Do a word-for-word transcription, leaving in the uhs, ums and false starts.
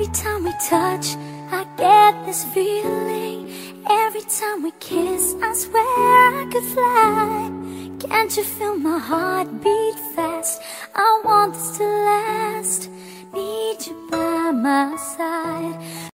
Every time we touch, I get this feeling. Every time we kiss, I swear I could fly. Can't you feel my heart beat fast? I want this to last. Need you by my side.